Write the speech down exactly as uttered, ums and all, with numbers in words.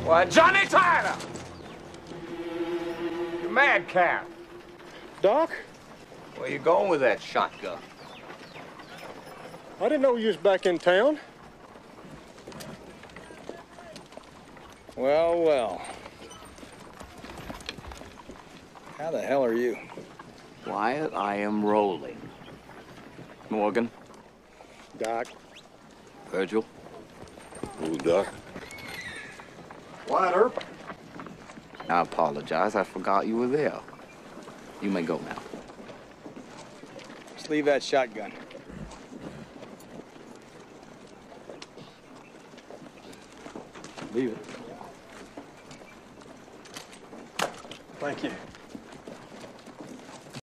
Why, Johnny Tyler! You madcap! Doc? Where you going with that shotgun? I didn't know you was back in town. Well, well. How the hell are you? Wyatt, I am rolling. Morgan? Doc. Virgil? Ooh, Doc. Wyatt Earp. I apologize. I forgot you were there. You may go now. Just leave that shotgun. Leave it. Thank you.